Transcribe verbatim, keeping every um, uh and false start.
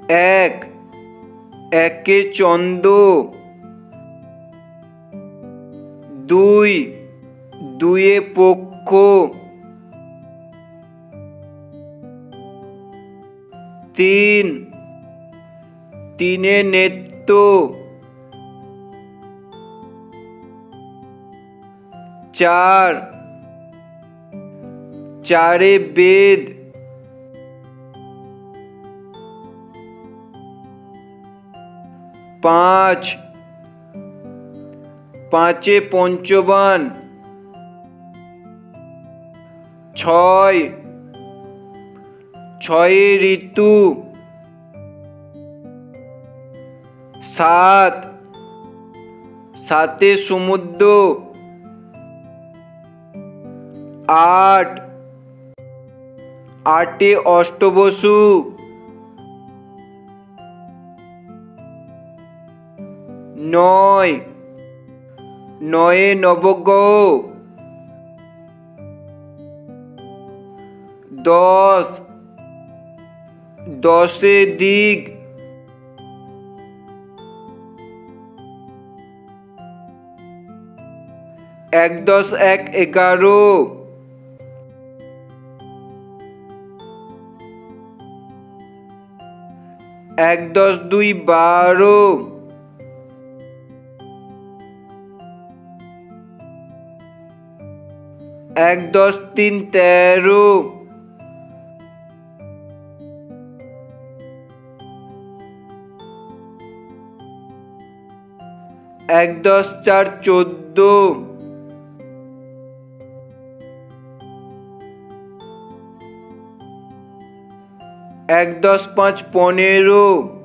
এক একে চন্দ, দুই দুয়ে পক্ষ, তিন তিনে নেত্য, চার চারে বেদ, পাঁচ পাঁচে পঞ্চবান, ছয় ছয়ে ঋতু, সাত সাতে সমুদ্র, আট আটে অষ্টবসু, নয় নয়ে নবগ্রহ, দশ দশে দিক, এক দশ এক এগারো, এক দশ দুই বারো, এক দশ তিন তেরো, এক দশ চার চোদ্দ, এক দশ পাঁচ পনেরো,